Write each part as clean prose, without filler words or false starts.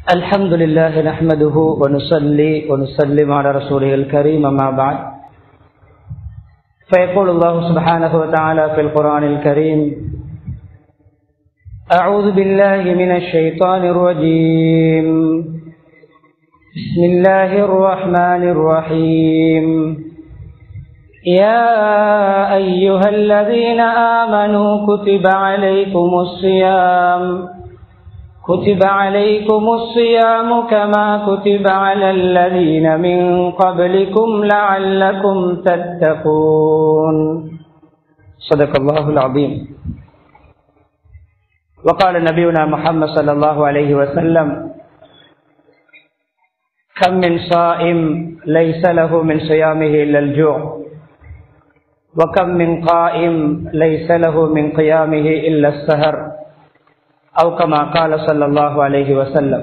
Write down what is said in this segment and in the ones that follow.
الحمد لله نحمده ونصلي ونسلم على رسوله الكريم أما بعد فيقول الله سبحانه وتعالى في القرآن الكريم أعوذ بالله من الشيطان الرجيم بسم الله الرحمن الرحيم يا أيها الذين آمنوا كتب عليكم الصيام كما كتب على الذين من قبلكم لعلكم تتقون صدق الله العظيم. وقال نبينا محمد صلى الله عليه وسلم كم من صائم ليس له من صيامه إلا الجوع وكم من قائم ليس له من قيامه إلا السهر أو كما قال صلى الله عليه وسلم.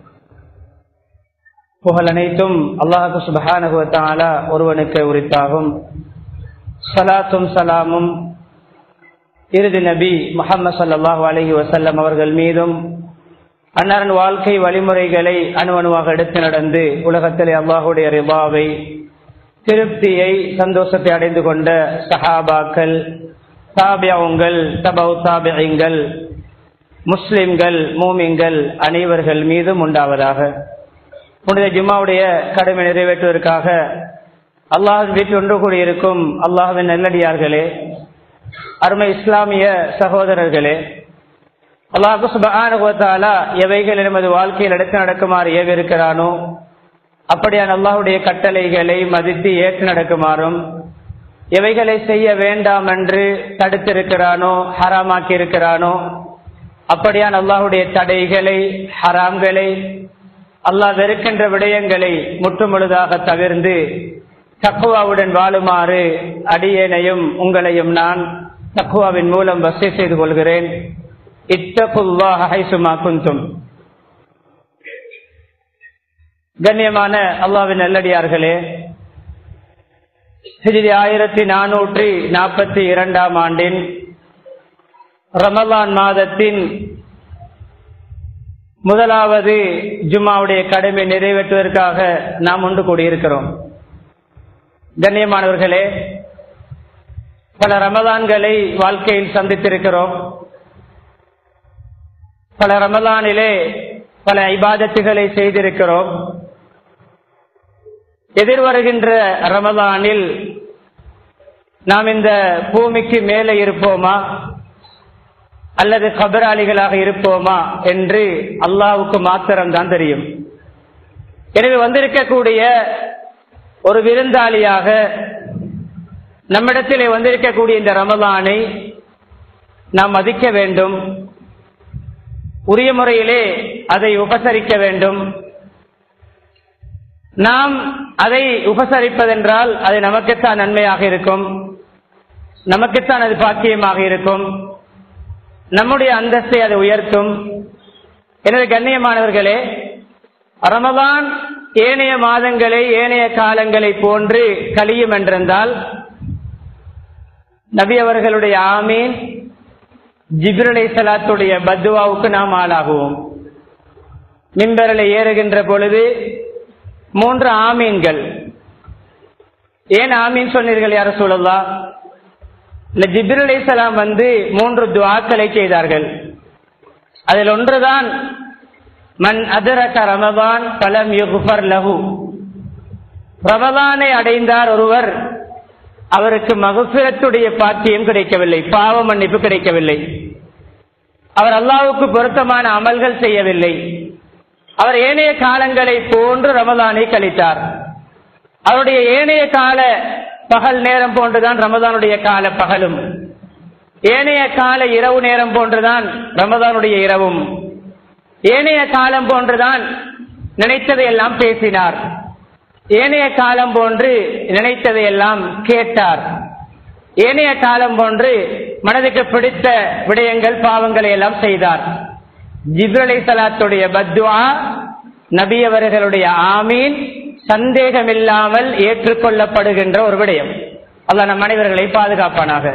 புகழ் அனைத்தும் அல்லாஹ் சுப்ஹானஹு வ தஆலா ஒருவனுக்கு உரித்தாகும். ஸலாத்தும் ஸலாமும் இறுதி நபி முஹம்மது ஸல்லல்லாஹு அலைஹி வஸல்லம் அவர்கள் மீதும் அன்னாரின் வாழ்க்கை வழிமுறைகளை அணுவணுவாக எடுத்து நடந்து உலகத்திலே அல்லாஹுடைய ரிபாவை திருப்தியை சந்தோஷத்தை அடைந்து கொண்ட சஹாபாக்கள், தாபிஊன்கள், தபவு தாபிஈன்கள், முஸ்லிம்கள், மூமின்கள் அனைவர்கள் மீதும் உண்டாவதாக. புனித ஜும்மாவுடைய கடமை நிறைவேற்றுவதற்காக அல்லாஹ்வின் வீட்டில் ஒன்று கூடியிருக்கும் அல்லாஹ்வின் நல்லடியார்களே, அருமை இஸ்லாமிய சகோதரர்களே, அல்லாஹ் சுப்ஹானஹு வ தஆலா எவைகள் நமது வாழ்க்கையில் எடுத்து நடக்குமாறு ஏவிருக்கிறானோ அப்படியான அல்லாஹ்வுடைய கட்டளைகளை மதித்து ஏற்று நடக்குமாறும், எவைகளை செய்ய வேண்டாம் என்று தடுத்திருக்கிறானோ ஹராமாக்கி இருக்கிறானோ அப்படியான அல்லாஹுடைய தடைகளை ஹராம்களை அல்லாஹ் வெறுக்கின்ற விடயங்களை முற்றுமுழுதாக தவிர்ந்து தக்வாவுடன் வாழுமாறு அடியேனையும் உங்களையும் நான் தக்வாவின் மூலம் வஸிய செய்து கொள்கிறேன். இத்தகுல்லாஹ ஹைசுமா குந்தும். கண்ணியமான அல்லாஹ்வின் நல்லடியார்களே, ஹிஜ்ரி 1442 ஆண்டின் ரமலான் மாதத்தின் முதலாவது ஜும்மாவுடைய கடமை நிறைவேற்றுவதற்காக நாம் ஒன்று கூடியிருக்கிறோம். கண்ணியமானவர்களே, பல ரமலான்களை வாழ்க்கையில் சந்தித்திருக்கிறோம். பல ரமலானிலே பல இபாதத்துகளை செய்திருக்கிறோம். எதிர்வருகின்ற ரமலானில் நாம் இந்த பூமிக்கு மேலே இருப்போமா அல்லது கபராளிகளாக இருப்போமா என்று அல்லாஹ்வுக்கு மாத்திரம்தான் தெரியும். எனவே வந்திருக்கக்கூடிய ஒரு விருந்தாளியாக நம்மிடத்திலே வந்திருக்கக்கூடிய இந்த ரமலானை நாம் மதிக்க வேண்டும், உரிய முறையிலே அதை உபசரிக்க வேண்டும். நாம் அதை உபசரிப்பதென்றால் அது நமக்குத்தான் நன்மையாக இருக்கும், நமக்குத்தான் அது பாக்கியமாக இருக்கும், நம்முடைய அந்தஸ்தை அது உயர்த்தும். எனவே கண்ணியமானவர்களே, ரமலான் ஏனைய மாதங்களை ஏனைய காலங்களை போன்று கழியும் என்றிருந்தால் நபி அவர்களுடைய ஆமீன், ஜிப்ரீல் அலைஹிஸ்ஸலாத்துடைய பத்வாவுக்கு நாம் ஆளாகுவோம். மிம்பரில் ஏறுகின்ற பொழுது 3 ஆமீன்கள். ஏன் ஆமீன் சொன்னீர்கள் யா ரசூலல்லாஹ்? ஜிப்ரீல் அலைஹிஸ்ஸலாம் 3 துஆக்களை செய்தார்கள். அதில் ஒன்றுதான் மன் அதரக ரமதான் ஃபலம் யுக்ஃபர் லஹு. ரமதானை அடைந்தார் ஒருவர், அவருக்கு மக்ஃபிரத்துடைய பாக்கியம் கிடைக்கவில்லை, பாவ மன்னிப்பு கிடைக்கவில்லை, அவர் அல்லாஹ்வுக்கு பொருத்தமான அமல்கள் செய்யவில்லை, அவர் ஏனைய காலங்களை போன்று ரமதானை கழித்தார். அவருடைய ஏனைய கால பகல் நேரம் போன்றுதான் ரமதானுடைய கால பகலும், ஏனைய கால இரவு நேரம் போன்றுதான் ரமதானுடைய இரவும், ஏனைய காலம் போன்றுதான் நினைத்ததையெல்லாம் பேசினார், ஏனைய காலம் போன்று நினைத்ததையெல்லாம் கேட்டார், ஏனைய காலம் போன்று மனதுக்கு பிடித்த விடயங்கள் பாவங்களை எல்லாம் செய்தார். ஜிப்ரீல் அலைஹிஸ்ஸலாத்துடைய பத்வா, நபி அவர்களுடைய ஆமீன் சந்தேகமில்லாமல் ஏற்றுக்கொள்ளப்படுகின்ற ஒரு விடயம். அல்லாஹ் நம் அனைவர்களை பாதுகாப்பானாக.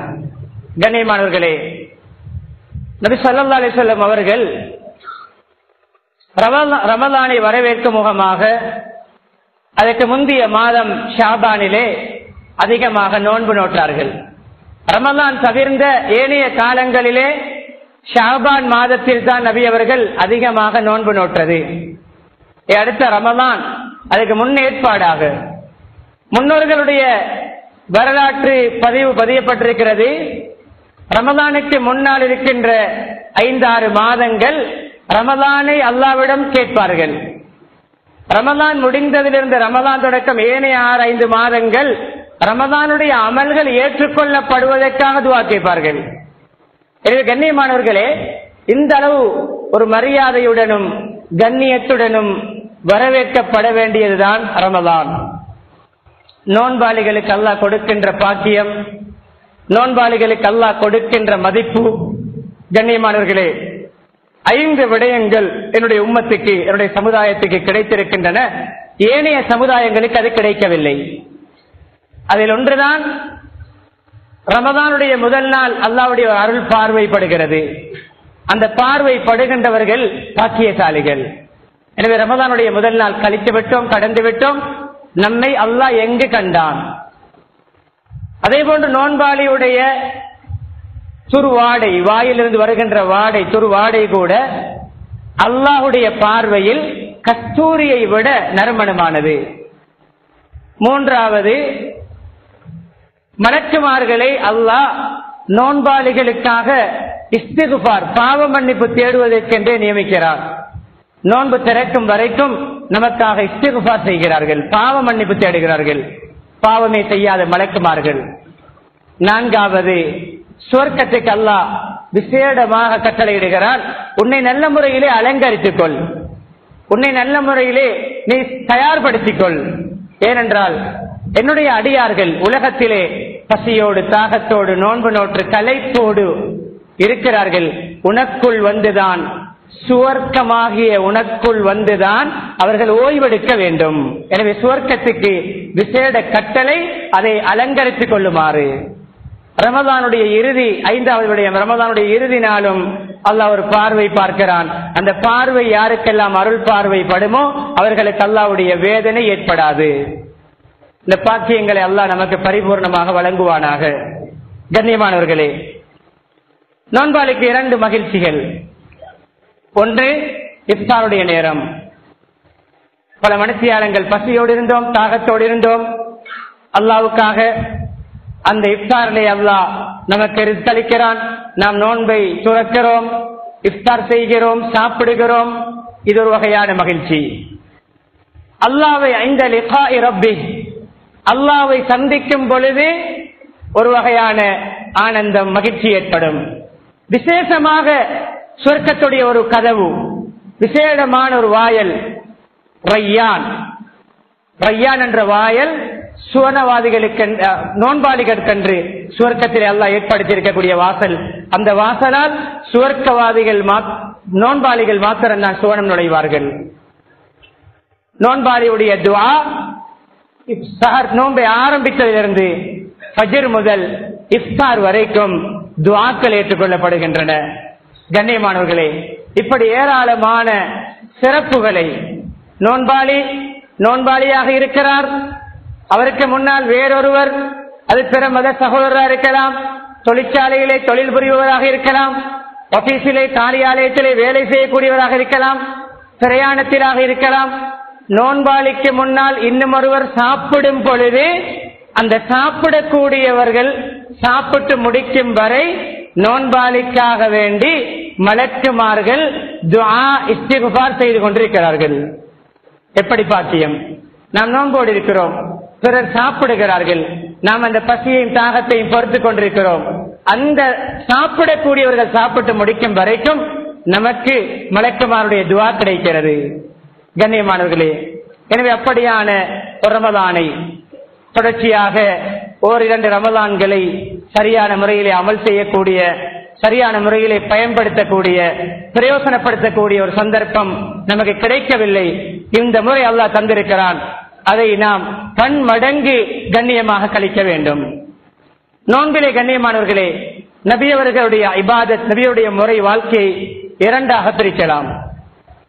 கண்ணியமானவர்களே, நபி ஸல்லல்லாஹு அலைஹி வஸல்லம் அவர்கள் ரமலானை வரவேற்கும் முகமாக அதற்கு முந்தைய மாதம் ஷாபானிலே அதிகமாக நோன்பு நோட்டார்கள். ரமலான் தவிர்ந்த ஏனைய காலங்களிலே ஷாபான் மாதத்தில் தான் நபி அவர்கள் அதிகமாக நோன்பு நோட்டது. அடுத்த ரமலான் அதுக்கு முன்னேற்பாடாக முன்னோர்களுடைய வரலாற்று பதியப்பட்டிருக்கிறது. ரமலானுக்கு முன்னால் இருக்கின்ற 5-6 மாதங்கள் ரமலானை அல்லாவிடம் கேட்பார்கள். ரமலான் முடிந்ததிலிருந்து ரமலான் தொடக்கம் ஏனைய 6-5 மாதங்கள் ரமலானுடைய அமல்கள் ஏற்றுக்கொள்ளப்படுவதற்காக துஆ கேட்பார்கள். எனவே கண்ணியமானவர்களே, இந்த அளவு ஒரு மரியாதையுடனும் கண்ணியத்துடனும் வரவேற்கப்பட வேண்டியதுதான் ரமலான். நோன்பாளிகளுக்கு அல்லாஹ் கொடுக்கின்ற பாக்கியம், நோன்பாளிகளுக்கு அல்லாஹ் கொடுக்கின்ற மதிப்பு. கண்ணியமானவர்களே, 5 விடயங்கள் என்னுடைய உம்மத்துக்கு, என்னுடைய சமுதாயத்துக்கு கிடைத்திருக்கின்றன. ஏனைய சமுதாயங்களுக்கு அது கிடைக்கவில்லை. அதில் ஒன்றுதான் ரமதானுடைய முதல் நாள் அல்லாஹ்வுடைய அருள் பார்வைப்படுகிறது. அந்த பார்வைப்படுகின்றவர்கள் பாக்கியசாலிகள். எனவே ரமதானுடைய முதல் நாள் கழித்து விட்டோம், கடந்து விட்டோம். நம்மை அல்லாஹ் எங்கு கண்டான்? அதே போன்று நோன்பாளியுடைய துருவாடை, வாயிலிருந்து வருகின்ற வாடை, துருவாடை கூட அல்லாஹுடைய பார்வையில் கஸ்தூரியை விட நறுமணமானது. 3வது, மலக்குமார்களை அல்லாஹ் நோன்பாளிகளுக்காக இஸ்திக்ஃபார், பாவ மன்னிப்பு தேடுவதற்கென்றே நியமிக்கிறார். நோன்பு திறக்கும் வரைக்கும் நமக்காக இஸ்திக்ஃபார் செய்கிறார்கள், பாவ மன்னிப்பு தேடுகிறார்கள், பாவமே செய்யாத மலக்குமார்கள். 4வது, சுவர்க்கத்துக்கு அல்லாஹ் விசேடமாக கட்டளையிடுகிறார், உன்னை நல்ல முறையிலே அலங்கரித்துக் கொள், உன்னை நல்ல முறையிலே நீ தயார்படுத்திக் கொள். ஏனென்றால் என்னுடைய அடியார்கள் உலகத்திலே பசியோடு, தாகத்தோடு, நோன்பு நோற்று களைப்போடு இருக்கிறார்கள். உனக்குள் வந்துதான், சுவர்க்கமாகிய உனக்குள் வந்துதான் அவர்கள் ஓய்வெடுக்க வேண்டும். எனவே சுவர்க்கத்துக்கு விசேட கட்டளை, அதை அலங்கரித்துக் கொள்ளுமாறு. ரமதானுடைய இறுதி 5வது விடயம், ரமதானுடைய இறுதி நாளும் அல்லாஹ் ஒரு பார்வை பார்க்கிறான். அந்த பார்வை யாருக்கெல்லாம் அருள் பார்வை படுமோ அவர்களுக்கு அல்லாஹ்வுடைய வேதனை ஏற்படாது. இந்த பாக்கியங்களை அல்லாஹ் நமக்கு பரிபூர்ணமாக வழங்குவானாக. கண்ணியமானவர்களே, நோன்பாளிக்கு 2 மகிழ்ச்சிகள். ஒன்று, இஃப்தாருடைய நேரம். பல மனுஷியாளங்கள் பசியோடு இருந்தோம், தாகத்தோடு இருந்தோம். அல்லாஹ்வுக்காக அந்த இஃப்தாரிலே அல்லாஹ் நமக்கு ரிஸ்களிக்கிறான். நாம் நோன்பை துறக்கிறோம், இஃப்தார் செய்கிறோம், சாப்பிடுகிறோம். இது ஒரு வகையான மகிழ்ச்சி. அல்லாஹ்வை இந்த லிகாஇ ரப்பி, அல்லாஹ்வை சந்திக்கும் பொழுது ஒரு வகையான ஆனந்தம், மகிழ்ச்சி ஏற்படும். விசேஷமாக சொர்க்கத்துடைய ஒரு கதவு, விசேடமான ஒரு வாயல் ரய்யான். ரய்யான் என்ற வாயல் சுவனவாதிகளுக்கு, நோன்பாளிகளுக்கென்று சுவர்க்கத்தில் அல்லாஹ் ஏற்படுத்தி இருக்கக்கூடிய வாசல். அந்த வாசலால் சுவர்க்கவாதிகள், நோன்பாளிகள் மாத்திரம் தான் சுவனம் நுழைவார்கள். நோன்பாளியுடைய துஆ சஹர், நோன்பை ஆரம்பித்ததிலிருந்து ஃபஜ்ர் முதல் இஃப்தார் வரைக்கும் துஆக்கள் ஏற்றுக்கொள்ளப்படுகின்றன. கண்ணியமானவர்களே, இப்படி ஏராளமான சிறப்புகளை, நோன்பாளியாக இருக்கிறார், அவருக்கு முன்னால் வேறொருவர், அது பிற மத சகோதரராக இருக்கலாம், தொழிற்சாலையிலே தொழில் புரிபவராக இருக்கலாம், ஆபீஸிலே காரியாலயத்திலே வேலை செய்யக்கூடியவராக இருக்கலாம், பிரயாணத்திலாக இருக்கலாம். நோன்பாளிக்கு முன்னால் இன்னும் ஒருவர் சாப்பிடும் பொழுது அந்த சாப்பிடக்கூடியவர்கள் சாப்பிட்டு முடிக்கும் வரை நோன்பாளிக்காக வேண்டி மலக்குமார்கள் துஆ இஸ்திக்ஃபார் செய்து கொண்டிருக்கிறார்கள். எப்படி பாக்கியம்! நாம் நோன்போடு இருக்கிறோம், பிறர் சாப்பிடுகிறார்கள், நாம் அந்த பசியையும் தாகத்தையும் பொறுத்துக் கொண்டிருக்கிறோம். அந்த சாப்பிடக்கூடியவர்கள் சாப்பிட்டு முடிக்கும் வரைக்கும் நமக்கு மலக்குமாருடைய துஆ கிடைக்கிறது. கண்ணியமானவர்களே, எனவே அப்படியான ஒரு ரமலானை தொடர்ச்சியாக 1-2 ரமலான்களை சரியான முறையிலே அமல் செய்யக்கூடிய, சரியான முறையிலே பயன்படுத்தக்கூடிய, பிரயோசனப்படுத்தக்கூடிய ஒரு சந்தர்ப்பம் நமக்கு கிடைக்கவில்லை. இந்த முறை அல்லாஹ் தந்திருக்கிறான். அதை நாம் பன்மடங்கு கண்ணியமாக கழிக்க வேண்டும். நோன்பிலே கண்ணியமானவர்களே, நபியவர்களுடைய இபாதத், நபியுடைய முறை வாழ்க்கையை 2ஆக பிரிக்கலாம்.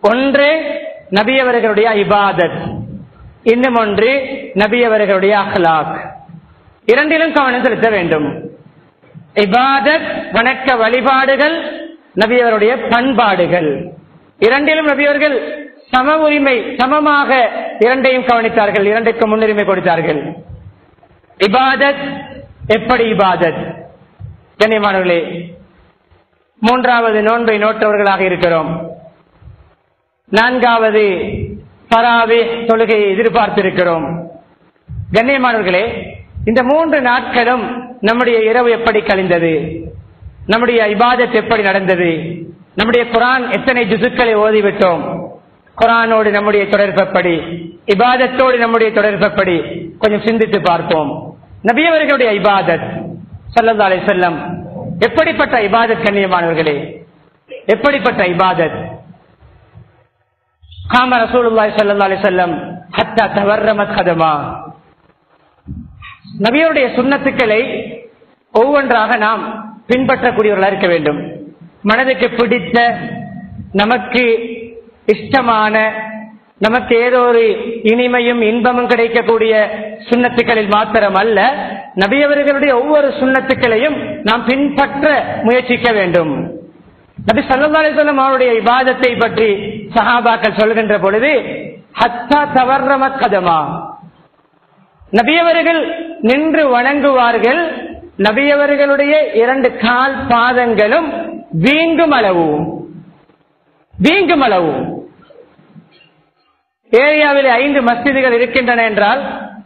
ஒன்று நபி அவர்களுடைய இபாதத், இன்னும் ஒன்று நபி அவர்களுடைய அஹ்லாக். இரண்டிலும் கவனம் செலுத்த வேண்டும். இபாதத் வணக்க வழிபாடுகள், நபி அவருடைய பண்பாடுகள், இரண்டிலும் நபி அவர்கள் சம உரிமை, சமமாக இரண்டையும் கவனித்தார்கள், இரண்டுக்கு முன்னுரிமை கொடுத்தார்கள். இபாதத் எப்படி இபாதத்? கண்ணியமானவர்களே, மூன்றாவது நோன்பை நோற்றவர்களாக இருக்கிறோம். நான்காவது தராவீஹ் தொழுகையை எதிர்பார்த்திருக்கிறோம். கண்ணியமானவர்களே, இந்த 3 நாட்களும் நம்முடைய இரவு எப்படி கழிந்தது, நம்முடைய இபாதத் எப்படி நடந்தது, நம்முடைய குர்ஆன் எத்தனை ஜுசுக்களை ஓதிவிட்டோம், குர்ஆனோடு நம்முடைய தொடர்பப்படி, இபாதத்தோடு நம்முடைய தொடர்பப்படி கொஞ்சம் சிந்தித்து பார்ப்போம். நபி அவர்களுடைய இபாதத் ஸல்லல்லாஹு அலைஹி வஸல்லம் எப்படிப்பட்ட இபாதத்? கண்ணியமானவர்களே, எப்படிப்பட்ட இபாதத்? காம ரசூலுல்லாஹி ஸல்லல்லாஹு அலைஹி வஸல்லம் ஹத்தா தவர்ரமத் கதமா. நபியுடைய சுன்னத்துக்களை ஒவ்வொன்றாக நாம் பின்பற்றக்கூடியவர்களாக இருக்க வேண்டும். மனதுக்கு பிடித்த, நமக்கு இஷ்டமான, நமக்கு ஏதோ ஒரு இனிமையும் இன்பமும் கிடைக்கக்கூடிய சுன்னத்துக்களில் மாத்திரம் அல்ல, நபி அவர்களுடைய ஒவ்வொரு சுன்னத்துக்களையும் நாம் பின்பற்ற முயற்சிக்க வேண்டும். நபி ஸல்லல்லாஹு அலைஹி வஸல்லம் அவருடைய இபாதத்தை பற்றி சஹாபாக்கள் சொல்கின்ற பொழுது ஹத்தா தவர்ரமத் கதமா, நபியவர்கள் நின்று வணங்குவார்கள், நபியவர்களுடைய 2 கால் பாதங்களும் வீங்கும் அளவு. ஏரியாவில் 5 மஸ்ஜிதுகள் இருக்கின்றன என்றால்,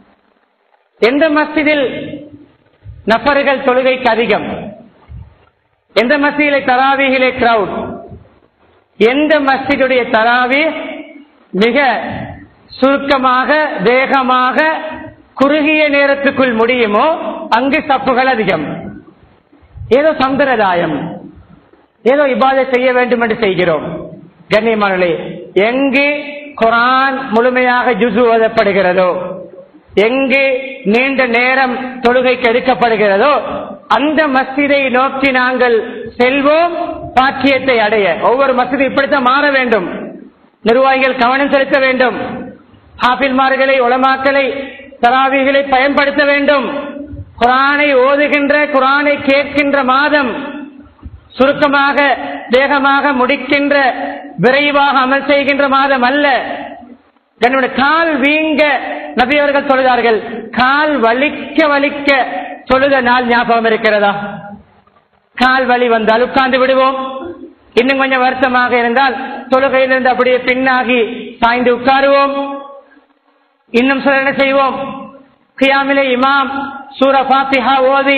எந்த மஸ்ஜிதில் நபர்கள் தொழுகைக்கு அதிகம், எந்த மஸ்ஜிதிலே தராவீஹிலே கிரவுட், எந்த மஸ்ஜிதுடைய தராவீஹ் மிக சுருக்கமாக, வேகமாக, குறுகிய நேரத்துக்குள் முடியுமோ அங்கு சப்புகள் அதிகம். ஏதோ சம்பிரதாயம், ஏதோ இபாதத் செய்ய வேண்டும் என்று செய்கிறோம். கண்ணியமானவர்களே, எங்கு குர்ஆன் முழுமையாக ஜுஸு ஓதப்படுகிறதோ, எங்கு நீண்ட நேரம் தொழுகைக்கு எடுக்கப்படுகிறதோ அந்த மஸ்ஜிதை நோக்கி நாங்கள் செல்வோம், பாக்கியத்தை அடைய. ஒவ்வொரு மஸ்ஜிதும் இப்படித்தான் மாற வேண்டும். நிர்வாகிகள் கவனம் செலுத்த வேண்டும். ஹாஃபில்மார்களை, உலமாக்களை, தராவீகளை பயன்படுத்த வேண்டும். குர்ஆனை ஓதுகின்ற, குர்ஆனை கேட்கின்ற மாதம், சுருக்கமாக வேகமாக முடிக்கின்ற, விரைவாக அமல் செய்கின்ற மாதம் அல்ல. என்னுடைய கால் வீங்க நபி அவர்கள் சொல்கிறார்கள், கால் வலிக்க வலிக்க தொழுத நாள் ஞாபகம் இருக்கிறதா? கால் வலி வந்தால் உட்கார்ந்து விடுவோம். இன்னும் கொஞ்சம் வருத்தமாக இருந்தால் தொழுகையிலிருந்து அப்படியே பின்னாகி சாய்ந்து உட்காருவோம். இன்னும் சில என்ன செய்வோம், கியாமிலே இமாம் சூரா ஃபாத்திஹா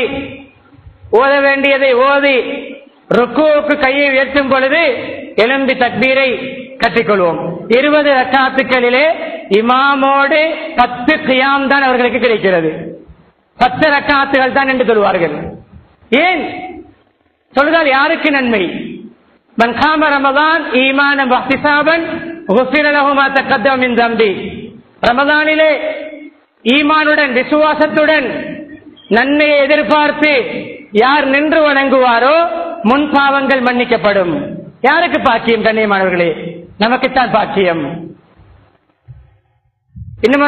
ஓத வேண்டியதை ஓதி ருக்குவுக்கு கையை உயர்த்தும் பொழுது எழும்பி தக்பீரை கட்டிக்கொள்வோம். 20 ரக்காத்துக்களிலே இமாமோடு 10 கியாம் தான் அவர்களுக்கு கிடைக்கிறது. 10 ரக்காத்துகள் தான் என்று சொல்வார்கள். ஏன் சொல்லுங்கள்? யாருக்கு நன்மை? மன் காம ரமதான் ஈமானன் வஹ்திசாபன் குஃபிர லஹு மா தகத்தம மின் தம்பி. ரமதானிலே ஈமானுடன், விசுவாசத்துடன், நன்மையை எதிர்பார்த்து யார் நின்று வணங்குவாரோ முன் பாவங்கள் மன்னிக்கப்படும். யாருக்கு பாக்கியம்? கண்ணியமானவர்களே, நமக்குத்தான் பாக்கியம். இன்னும்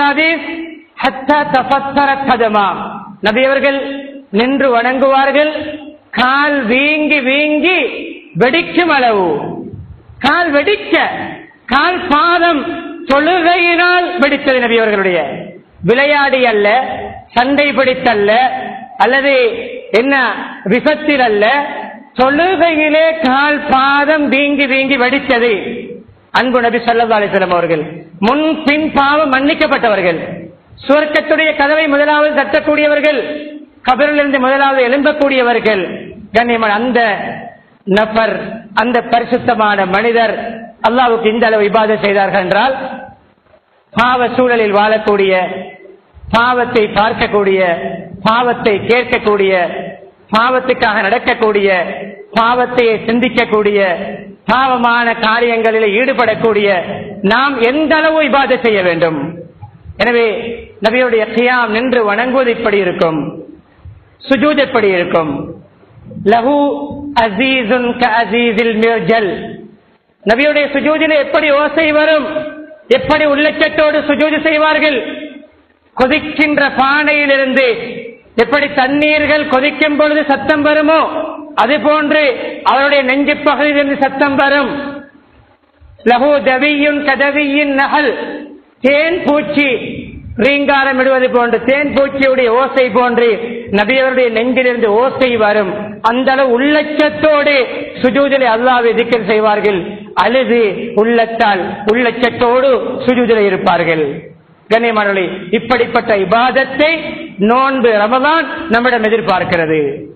நபி அவர்கள் நின்று வணங்குவார்கள், கால் வீங்கி வீங்கி வெடிக்கும் அளவு, கால் வெடிக்க, கால் பாதம் தொழுகையினால் வெடித்தது. நபி அவர்களுடைய விளையாடி அல்ல, சண்டை பிடித்தல்ல, அல்லது என்ன விபத்தில் அல்ல, தொழுகையிலே கால் பாதம் வீங்கி வீங்கி வெடித்தது. அன்பு நபி ஸல்லல்லாஹு அலைஹி வஸல்லம் அவர்கள் முன் பின் பாவம் மன்னிக்கப்பட்டவர்கள், சுவர்க்கத்துடைய கதவை முதலாவது தட்டக்கூடியவர்கள், கபரிலிருந்து முதலாவது எழும்பக்கூடியவர்கள். கண்ணியமான அந்த நபர், அந்த பரிசுத்தமான மனிதர் அல்லாஹ்வுக்கு இந்த அளவு இபாதத் செய்தார்கள் என்றால், பாவ சூழலில் வாழக்கூடிய, பாவத்தை பார்க்கக்கூடிய, பாவத்தை கேட்கக்கூடிய, பாவத்துக்காக நடக்கக்கூடிய, பாவத்தை சிந்திக்கக்கூடிய, பாவமான காரியங்களில் ஈடுபடக்கூடிய நாம் எந்த அளவு இபாதத் செய்ய வேண்டும்? எனவே நபியுடைய கியாம், நின்று வணங்குவது இப்படி இருக்கும், சுஜூத் எப்படி இருக்கும்? லஹு அஸீஸுன் கஅஸீஸில் மிர்ஜல். நபியுடைய சுஜூதிலே எப்படி ஓசை வரும், எப்படி உள்ளச்சத்தோடு சுஜூது செய்வார்கள். கொதிக்கின்ற பானையிலிருந்து எப்படி தண்ணீர்கள் கொதிக்கும் பொழுது சத்தம் வருமோ அது போன்று அவருடைய நெஞ்சு பகுதியிலிருந்து சத்தம் வரும். லஹு தவியுன் கதவியின் நகல், தேன் பூச்சி ரீங்காரம் இடுவது போன்று, தேன் பூச்சியுடைய ஓசை போன்று நபியவருடைய நெஞ்சிலிருந்து ஓசை வரும். அந்த அளவு உள்ளச்சத்தோடு சுஜூதிலே அல்லாஹ்வை திக்ர் செய்வார்கள். அழுது உள்ளத்தால் உள்ளச்சத்தோடு சுஜூதிலே இருப்பார்கள். கண்ணியமானவர்களே, இப்படிப்பட்ட இபாதத்தை நோன்பு ரமலான் நம்மிடம் எதிர்பார்க்கிறது.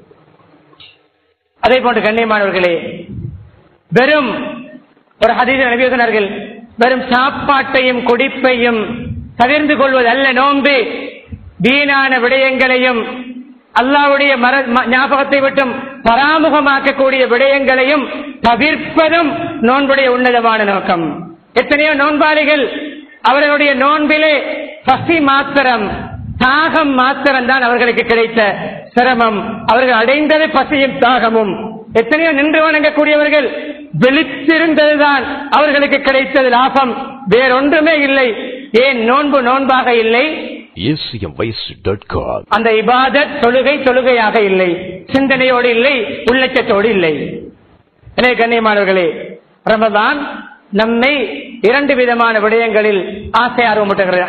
அதே போன்று கண்ணியமானவர்களே, வெறும் ஒரு ஹதீஸில் நபி சொன்னார்கள், வெறும் சாப்பாட்டையும் குடிப்பையும் தவிர்ந்து கொள்வது அல்ல நோன்பு, வீணான விடயங்களையும் அல்லாஹ்வுடைய ஞாபகத்தை விட்டும் பராமுகமாக்கக்கூடிய விடயங்களையும் தவிர்ப்பதும் நோன்புடைய உன்னதமான நோக்கம். எத்தனையோ நோன்பாளிகள் அவர்களுடைய நோன்பிலே பசி மாத்திரம், தாகம் மாத்திரம் தான் அவர்களுக்கு கிடைத்த சிரமம். அவர்கள் அடைந்தது பசியும் தாகமும். எத்தனையோ நின்று வணங்கக்கூடியவர்கள் விழித்திருந்ததுதான் அவர்களுக்கு கிடைத்தது லாபம், வேறொன்றுமே இல்லை. ஏன் நோன்பு நோன்பாக இல்லை? அந்த இபாதத் தொழுகையாக இல்லை, சிந்தனையோடு இல்லை, உள்ளச்சத்தோடு இல்லை. எனவே கண்ணியமானவர்களே, ரமதான் நம்மை இரண்டு விதமான விடயங்களில் ஆசை ஆர்வமூட்டுகிறது.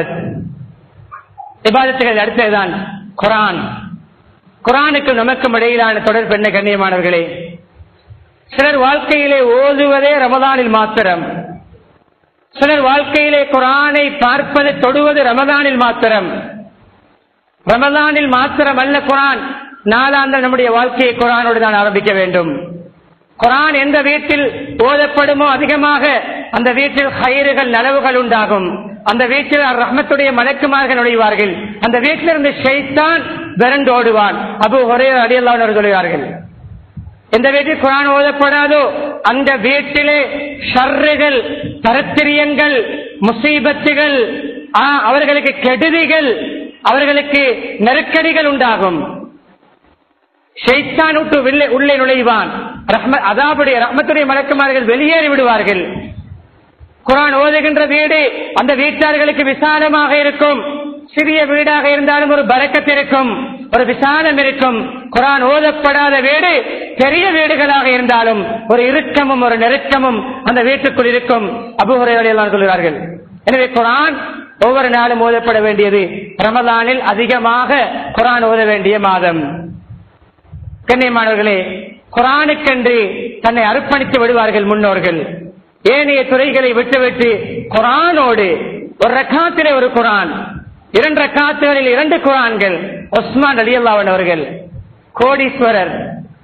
இபாதத்துகள் அடுத்ததுதான் குர்ஆன். குர்ஆனுக்கு நமக்கும் இடையிலான தொடர்பு என்ன கண்ணியமானவர்களே? சிலர் வாழ்க்கையிலே ஓதுவதே ரமதானில் மாத்திரம், சிலர் வாழ்க்கையிலே குர்ஆனை பார்ப்பது தொடுவது ரமதானில் மாத்திரம். ரமதானில் மாத்திரம் அல்ல குர்ஆன், நாளாந்த நம்முடைய வாழ்க்கையை குர்ஆனோடு தான் ஆரம்பிக்க வேண்டும். குர்ஆன் எந்த வீட்டில் ஓதப்படுமோ அதிகமாக அந்த வீட்டில் ஹைறுகள் நலவுகள் உண்டாகும். அந்த வீட்டில் ரஹ்மத்துடைய மலக்குமார்கள் நுழைவார்கள். அந்த வீட்டிலிருந்து ஷைத்தான் விரண்டு ஓடுவான். அபூ ஹுரைரா ரலியல்லாஹு அன்ஹு சொல்கிறார்கள், எந்த வீட்டில் குர்ஆன் ஓதப்படாதோ அந்த வீட்டிலே ஷர்றுகள், தரத்திரியங்கள், முசீபத்துகள், அவர்களுக்கு கெடுதிகள், அவர்களுக்கு நெருக்கடிகள் உண்டாகும். ஷைத்தான் விட்டு உள்ளே நுழைவான். அதாபுடைய ரஹ்மத்துடைய மலக்குமார்கள் வெளியேறி விடுவார்கள். குர்ஆன் ஓதுகின்ற வீடு அந்த வீட்டார்களுக்கு விசாலமாக இருக்கும். சிறிய வீடாக இருந்தாலும் ஒரு பரக்கத் இருக்கும், ஒரு விசாலம் இருக்கும். குர்ஆன் ஓதப்படாத வீடு பெரிய வீடுகளாக இருந்தாலும் ஒரு இறுக்கமும் ஒரு நெருக்கமும் அந்த வீட்டுக்குள் இருக்கும். அபூ ஹுரைரா ரலியல்லாஹு அன்ஹு சொல்கிறார்கள், எனவே குர்ஆன் ஒவ்வொரு நாளும் ஓதப்பட வேண்டியது. ரமலானில் அதிகமாக குர்ஆன் ஓத வேண்டிய மாதம். கண்ணியமானவர்களே, குர்ஆனுக்கென்று தன்னை அர்ப்பணித்து விடுவார்கள் முன்னோர்கள். ஏனைய துறைகளை விட்டுவிட்டு குர்ஆனோடு ஒரு ரக்காத்திலே ஒரு குர்ஆன், 2 ரக்காத்துகளில் 2 குர்ஆன்கள். உஸ்மான் ரலியல்லாஹு அன்ஹு அவர்கள் கோடீஸ்வரர்,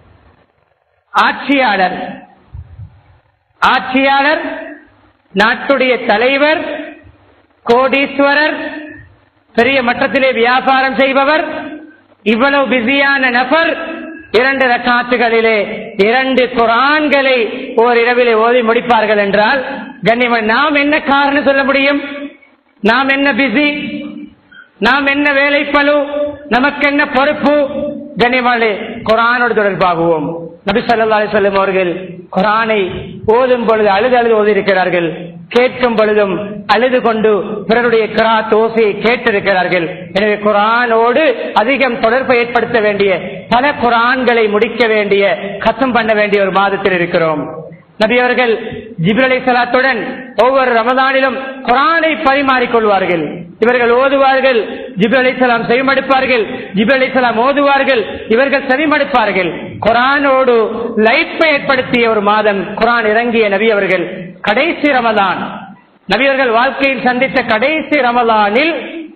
ஆட்சியாளர், நாட்டுடைய தலைவர், கோடீஸ்வரர், பெரிய மட்டத்திலே வியாபாரம் செய்பவர், இவ்வளவு பிஸியான நபர் 2 ரக்காத்துகளிலே 2 குர்ஆன்களை ஓரிரவிலே ஓதி முடிப்பார்கள் என்றால் கண்ணியமான நாம் என்ன காரணம் சொல்ல முடியும்? நாம் என்ன பிஸி, நாம் என்ன வேலைப்பளு, நமக்கு என்ன பொறுப்பு? கண்ணியமானே, குர்ஆனோடு தொடர்பாகுவோம். நபி ஸல்லல்லாஹு அலைஹி வஸல்லம் அவர்கள் குர்ஆனை ஓதும் பொழுது அழுது ஓதி இருக்கிறார்கள். கேட்கும் பொழுதும் அழுது கொண்டு பிறருடைய கிராத் ஓசையை கேட்டிருக்கிறார்கள். எனவே குர்ஆனோடு அதிகம் தொடர்பை ஏற்படுத்த வேண்டிய, பல குர்ஆன்களை முடிக்க வேண்டிய, கத்தம் பண்ண வேண்டிய ஒரு மாதத்தில் இருக்கிறோம். நபி அவர்கள் ஜிப்ரீல் அலைஹிஸ்ஸலாத்துடன் ஒவ்வொரு ரமதானிலும் குர்ஆனை பரிமாறிக்கொள்வார்கள். இவர்கள் ஓதுவார்கள், ஜிப்ரீல் அலைஹிஸ்ஸலாம் செவிமடுப்பார்கள், ஜிப்ரீல் அலைஹிஸ்ஸலாம் ஓதுவார்கள், இவர்கள் செவிமடுப்பார்கள். குர்ஆனோடு லைஃப்பை ஏற்படுத்திய ஒரு மாதம் குர்ஆன் இறங்கிய நபி அவர்கள். கடைசி ரமலான், நபி அவர்கள் வாழ்க்கையில் சந்தித்த கடைசி ரமலானில்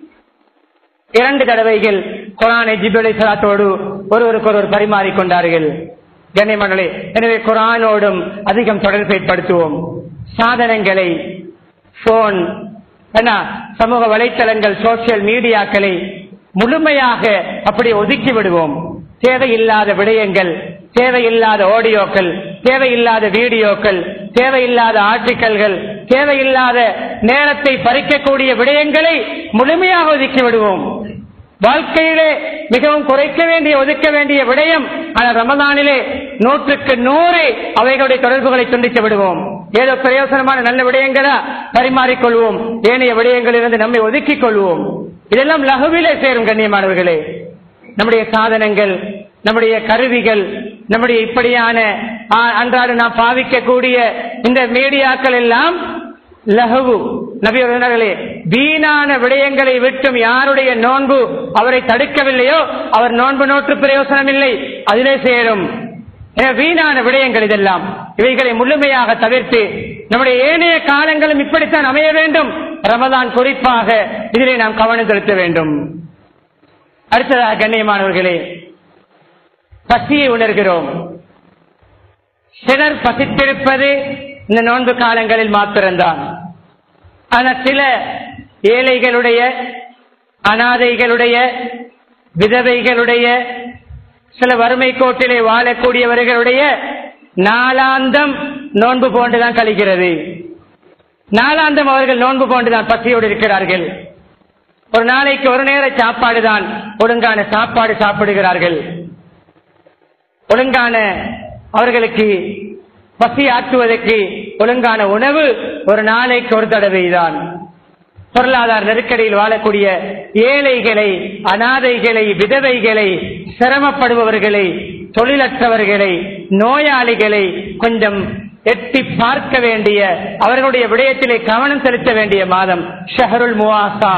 2 தடவைகள் குர்ஆனை ஜிப்ரீல் அலைஹிஸ்ஸலாத்தோடு ஒருவருக்கொருவர் பரிமாறிக்கொண்டார்கள். கண்ணியமானவர்களே, எனவே குர்ஆனோடும் அதிகம் தொடர்பு ஏற்படுத்துவோம். சாதனங்களை, போன், சமூக வலைத்தளங்கள், சோசியல் மீடியாக்களை முழுமையாக அப்படி ஒதுக்கி விடுவோம். தேவையில்லாத விடயங்கள், தேவையில்லாத ஆடியோக்கள், தேவையில்லாத வீடியோக்கள், தேவையில்லாத ஆர்டிக்கல்கள், தேவையில்லாத நேரத்தை பறிக்கக்கூடிய விடயங்களை முழுமையாக ஒதுக்கி விடுவோம். வாழ்க்கையிலே மிகவும் குறைக்க வேண்டிய, ஒதுக்க வேண்டிய விடயம். ஆனால் ரமலானிலே 100க்கு 100 அவைகளுடைய தொடர்புகளை துண்டித்து விடுவோம். ஏதோ பிரயோசனமான நல்ல விடயங்களா பரிமாறிக்கொள்வோம், ஏனைய விடயங்களிலிருந்து நம்மை ஒதுக்கிக் கொள்வோம். இதெல்லாம் லகுவிலே சேரும். கண்ணியமானவர்களே, நம்முடைய சாதனங்கள், நம்முடைய கருவிகள், நம்முடைய இப்படியான அன்றாட நாம் பாவிக்கக்கூடிய இந்த மீடியாக்கள் எல்லாம் லஹவு. நபி அவர்களே, வீணான விடயங்களை விட்டும் யாருடைய நோன்பு அவரை தடுக்கவில்லையோ அவர் நோன்பு நோற்று பிரயோசனம் இல்லை, அதிலே சேரும். வீணான விடயங்கள் இதெல்லாம், இவைகளை முழுமையாக தவிர்த்து நம்முடைய ஏனைய காலங்களும் இப்படித்தான் அமைய வேண்டும். ரமதான் குறிப்பாக இதிலே நாம் கவனம் செலுத்த வேண்டும். அடுத்ததாக கண்ணியமானவர்களே, பசியை உணர்கிறோம். சிலர் பசித்திருப்பது இந்த நோன்பு காலங்களில் மாத்திரம்தான். ஆனால் சில ஏழைகளுடைய, அனாதைகளுடைய, விதவைகளுடைய, சில வறுமை கோட்டிலே வாழக்கூடியவர்களுடைய நாளாந்தம் நோன்பு போன்றுதான் கழிக்கிறது. நாளாந்தம் அவர்கள் நோன்பு போன்றுதான் பசியோடு இருக்கிறார்கள். ஒரு நாளைக்கு ஒரு நேர சாப்பாடு தான், ஒழுங்கான சாப்பாடு சாப்பிடுகிறார்கள். ஒழுங்கான அவர்களுக்கு பசி ஆற்றுவதற்கு ஒழுங்கான உணவு ஒரு நாளைக்கு ஒரு தடவை தான். பொருளாதார நெருக்கடியில் வாழக்கூடிய ஏழைகளை, அனாதைகளை, விதவைகளை, சிரமப்படுபவர்களை, தொழிலற்றவர்களை, நோயாளிகளை கொஞ்சம் எட்டி பார்க்க வேண்டிய, அவர்களுடைய விடயத்திலே கவனம் செலுத்த வேண்டிய மாதம் ஷஹருல் முவாசா.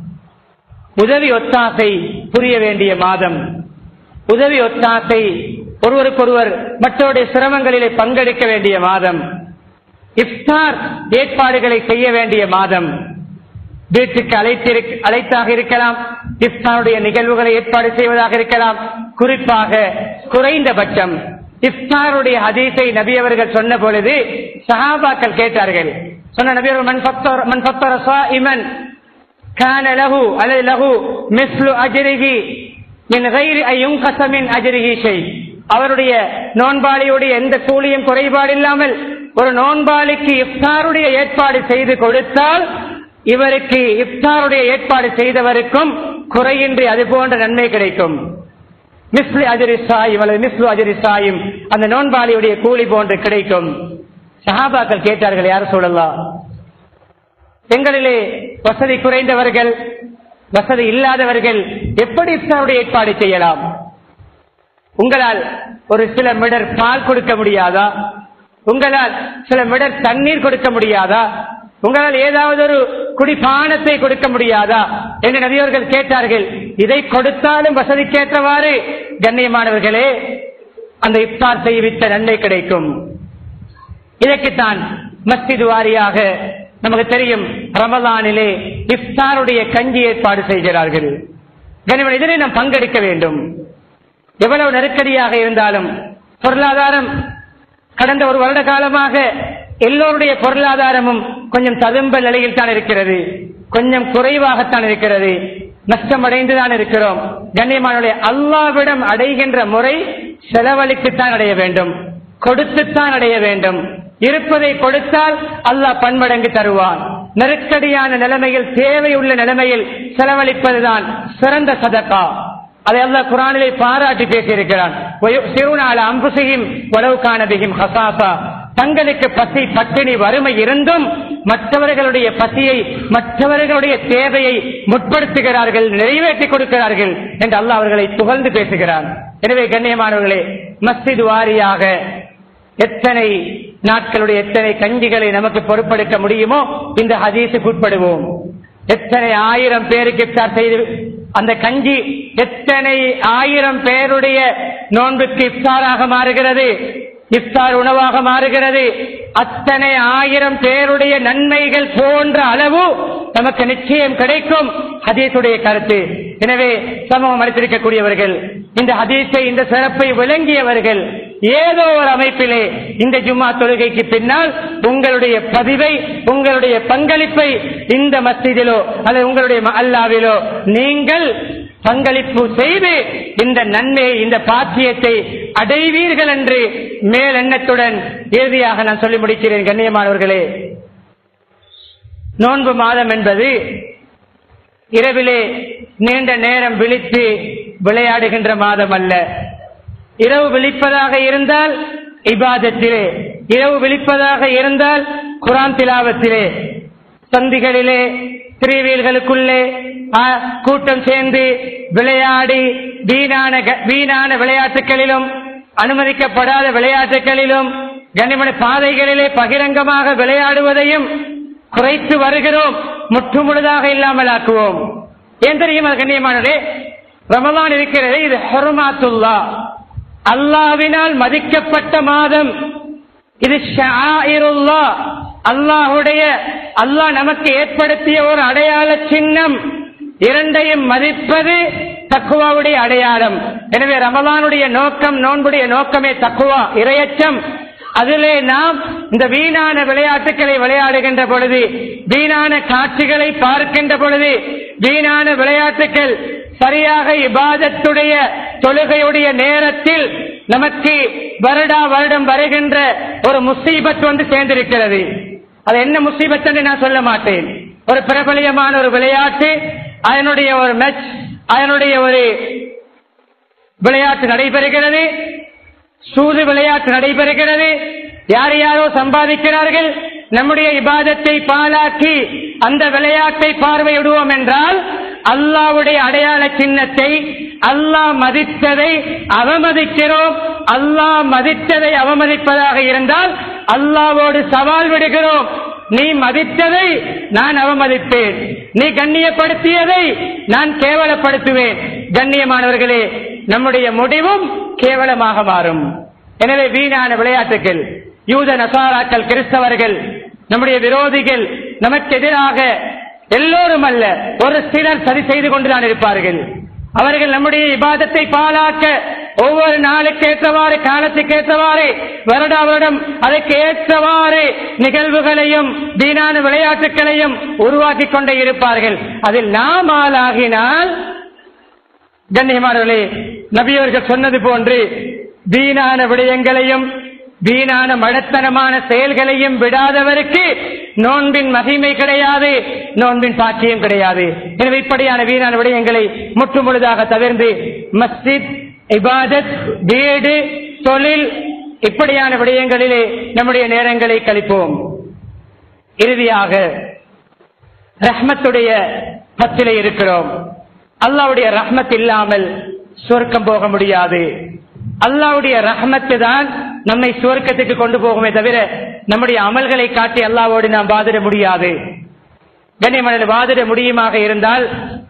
உதவி ஒத்தாசை புரிய வேண்டிய மாதம். உதவி ஒத்தாசை, ஒருவருக்கொருவர் மற்றவருடைய சிரமங்களிலே பங்கெடுக்க வேண்டிய மாதம். இஃப்தார் ஏற்பாடுகளை செய்ய வேண்டிய மாதம். வீட்டுக்கு அழைத்தாக இருக்கலாம், இஃப்தாருடைய நிகழ்வுகளை ஏற்பாடு செய்வதாக இருக்கலாம். குறிப்பாக குறைந்தபட்சம் இஃப்தாருடைய ஹதீஸை நபி அவர்கள் சொன்ன பொழுது சஹாபாக்கள் கேட்டார்கள். சொன்ன நபி அவர்கள், மன் ஃபத்தர ஸாயிமன் கான லஹு அல்லது லஹு மிஸ்லு அஜ்ரிஹி மின் கைரி அன் யுன்கஸ மின் அஜ்ரிஹி ஷை. அவருடைய நோன்பாளியுடைய எந்த கூலியும் குறைபாடு இல்லாமல் ஒரு நோன்பாளிக்கு இஃப்தாருடைய ஏற்பாடு செய்து கொடுத்தால் இவருக்கு இஃப்தாருடைய ஏற்பாடு செய்தவருக்கும் குறையின்றி அது போன்ற நன்மை கிடைக்கும். மிஸ்லு அஜ்ரி ஸாயிம் அல்லது மிஸ்லு அஜ்ரி ஸாயிம், அந்த நோன்பாளியுடைய கூலி போன்று கிடைக்கும். சஹாபாக்கள் கேட்டார்கள், யார் சொல்லலாம், எங்களிலே வசதி குறைந்தவர்கள், வசதி இல்லாதவர்கள் எப்படி இஃப்தாருடைய ஏற்பாடு செய்யலாம்? உங்களால் ஒரு சில மிடர் பால் கொடுக்க முடியாதா? உங்களால் சில மிடர் தண்ணீர் கொடுக்க முடியாதா? உங்களால் ஏதாவது ஒரு குடிபானத்தை கொடுக்க முடியாதா என்று நபியவர்கள் கேட்டார்கள். இதை கொடுத்தாலும் வசதிக்கேற்றவாறு கண்ணியமானவர்களே அந்த இஃப்தார் செய்வித்த நன்மை கிடைக்கும். இதற்குத்தான் மஸ்ஜித் வாரியாக நமக்கு தெரியும், ரமலானிலே இஃப்தாருடைய கஞ்சி ஏற்பாடு செய்கிறார்கள். கண்ணியமான, இதனை நாம் பங்கெடுக்க வேண்டும். எவ்வளவு நெருக்கடியாக இருந்தாலும், பொருளாதாரம் கடந்த ஒரு வருட காலமாக எல்லோருடைய பொருளாதாரமும் கொஞ்சம் ததும்பல் நிலையில் தான் இருக்கிறது, கொஞ்சம் குறைவாகத்தான் இருக்கிறது, நஷ்டமடைந்துதான் இருக்கிறோம். கண்ணியமானவர்களே, அல்லாஹ்விடம் அடைகின்ற முறை செலவழித்துத்தான் அடைய வேண்டும், கொடுத்துத்தான் அடைய வேண்டும். இருப்பதை கொடுத்தால் அல்லாஹ் பன்மடங்கு தருவான். நெருக்கடியான நிலைமையில், தேவையுள்ள நிலைமையில் செலவழிப்பதுதான் சிறந்த சதகா. அதை அல்லாஹ் குர்ஆனிலே பாராட்டி பேசியிருக்கிறான். தங்களுக்கு பசி, பட்டினி, வறுமை இருந்தும் மற்றவர்களுடைய பசியை, மற்றவர்களுடைய தேவையை முற்படுத்துகிறார்கள், நிறைவேற்றி கொடுக்கிறார்கள் என்று அல்லாஹ் அவர்களை புகழ்ந்து பேசுகிறான். எனவே கண்ணியமானவர்களே, மஸ்ஜித் வாரியாக எத்தனை நாட்களுடைய எத்தனை கஞ்சிகளை நமக்கு பொறுப்பெடுக்க முடியுமோ இந்த ஹதீஸுக்கு உட்படுவோம். எத்தனை ஆயிரம் பேருக்கு இஃப்தார் செய்து அந்த கஞ்சி எத்தனை ஆயிரம் பேருடைய நோன்புக்கு இஃப்தாராக மாறுகிறது, இஃப்தார் உணவாக மாறுகிறது. அத்தனை ஆயிரம் பேருடைய நன்மைகள் போன்ற அளவு நமக்கு நிச்சயம் கிடைக்கும். ஹதீஸுடைய கருத்து. எனவே சமூகம் அளித்திருக்கக்கூடியவர்கள், இந்த ஹதீஸை, இந்த சிறப்பை விளங்கியவர்கள் ஏதோ ஒரு அமைப்பிலே இந்த ஜும்மா தொழுகைக்கு பின்னால் உங்களுடைய பதிவை, உங்களுடைய பங்களிப்பை இந்த மஸ்ஜிதிலோ அல்லது உங்களுடைய மஹல்லாவிலோ நீங்கள் பங்களிப்பு செய்து இந்த நன்மையை, இந்த பாக்கியத்தை அடைவீர்கள் என்று மேலெண்ணத்துடன் இறுதியாக நான் சொல்லி முடிக்கிறேன். கண்ணியமானவர்களே, நோன்பு மாதம் என்பது இரவிலே நீண்ட நேரம் விழித்து விளையாடுகின்ற மாதம் அல்ல. இரவு விழிப்பதாக இருந்தால் இபாதத்திலே, இரவு விழிப்பதாக இருந்தால் குர்ஆன் திலாவத்திலே, சந்திகளிலே, திரிவீல்களுக்குள்ளே கூட்டம் சேர்ந்து விளையாடி வீணான விளையாட்டுகளிலும் அனுமதிக்கப்படாத விளையாட்டுகளிலும் கண்ணியமான பாதைகளிலே பகிரங்கமாக விளையாடுவதையும் குறைத்து வருகிறோம். முற்றுமுழுதாக இல்லாமல் ஆக்குவோம். ஏன் தெரியுமா கண்ணியமானதே? ரமலான் இருக்கிறது, இது ஹுர்மாத்துல்லாஹ், அல்லாஹ்வினால் மதிக்கப்பட்ட மாதம். இது ஷஆயிருல்லாஹ், அல்லாஹ் நமக்கு ஏற்படுத்திய ஒரு அடையாள சின்னம். இரண்டையும் மதிப்பது தக்குவாவுடைய அடையாளம். எனவே ரமலானுடைய நோக்கம், நோன்புடைய நோக்கமே தக்குவா, இறையச்சம். அதிலே நாம் இந்த வீணான விளையாட்டுகளை விளையாடுகின்ற பொழுது, வீணான காட்சிகளை பார்க்கின்ற பொழுது, வீணான விளையாட்டுகள் சரியாக இபாதத்துடைய தொழுகையுடைய நேரத்தில் நமக்கு வருடம் வருகின்ற ஒரு முசீபத் வந்து சேர்ந்திருக்கிறது. அது என்ன முசீபத் என்று நான் சொல்ல மாட்டேன். ஒரு பிரபலியமான ஒரு விளையாட்டு, அதனுடைய ஒரு மேட்ச், அதனுடைய ஒரு விளையாட்டு நடைபெறுகிறது, சூது விளையாட்டு நடைபெறுகிறது, யார் யாரோ சம்பாதிக்கிறார்கள். நம்முடைய இபாதத்தை பாழாக்கி அந்த விளையாட்டை பார்வையிடுவோம் என்றால் அல்லாஹ்வுடைய அடையாள சின்னத்தை, அல்லாஹ் மதித்ததை அவமதிக்கிறோம். அல்லாஹ் மதித்ததை அவமதிப்பதாக இருந்தால் அல்லாஹ்வோடு சவால் விடுகிறோம். நீ மதித்ததை நான் அவமதிப்பேன், நீ கண்ணியப்படுத்தியதை நான் கேவலப்படுத்துவேன். கண்ணியமானவர்களே, நம்முடைய முடிவும் கேவலமாக மாறும். எனவே வீணான விளையாட்டுகள், யூத நசாராக்கள், கிறிஸ்தவர்கள், நம்முடைய விரோதிகள், நமக்கு எதிராக எல்லோரும் அல்ல, ஒரு சிலர் சதி செய்து கொண்டுதான் இருப்பார்கள். அவர்கள் நம்முடைய இபாதத்தை பாழாக்க ஒவ்வொரு நாளுக்கு ஏற்றவாறு, காலத்துக்கு ஏற்றவாறு, வருடம் அதற்கு ஏற்றவாறு நிகழ்வுகளையும் வீணான விளையாட்டுகளையும் உருவாக்கி கொண்டே இருப்பார்கள். அதில் நாம் ஆளாகினால் கண்ணியமானவர்களே, நபியவர்கள் சொன்னது போன்று வீணான விடயங்களையும் வீணான மடத்தனமான செயல்களையும் விடாதவருக்கு நோன்பின் மகிமை கிடையாது, நோன்பின் பாக்கியம் கிடையாது. எனவே இப்படியான வீணான விடயங்களை முற்றுமுழுதாக தவிர்த்து மஸ்ஜித், இபாதத், வீடு, தொழில், இப்படியான விடயங்களிலே நம்முடைய நேரங்களை கழிப்போம். இறுதியாக ரஹ்மத்துடைய பத்திலே இருக்கிறோம். அல்லாஹ்வுடைய ரஹ்மத் இல்லாமல் சுவர்க்கம் போக முடியாது. அல்லாஹ்வுடைய ரஹ்மத்து தான் நம்மை சுவர்க்கத்துக்கு கொண்டு போகுமே தவிர நம்முடைய அமல்களை காட்டி அல்லாஹ்வோடு நாம் வாதிட முடியாது. கண்ணியமான வாதிட முடியுமாக இருந்தால்